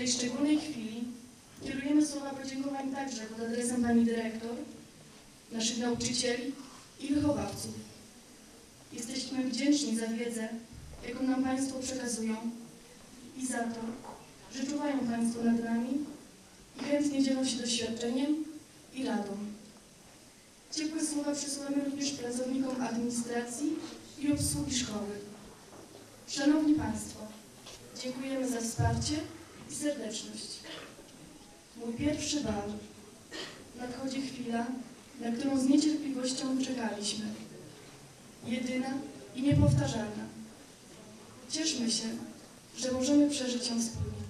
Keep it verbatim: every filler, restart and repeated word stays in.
tej szczególnej chwili kierujemy słowa podziękowań także pod adresem pani dyrektor, naszych nauczycieli i wychowawców. Jesteśmy wdzięczni za wiedzę, jaką nam Państwo przekazują i za to, że czuwają Państwo nad nami i chętnie dzielą się doświadczeniem i radą. Ciepłe słowa przesyłamy również pracownikom administracji i obsługi szkoły. Szanowni Państwo, dziękujemy za wsparcie i serdeczność. Mój pierwszy bal. Nadchodzi chwila, na którą z niecierpliwością czekaliśmy. Jedyna i niepowtarzalna. Cieszmy się, że możemy przeżyć ją wspólnie.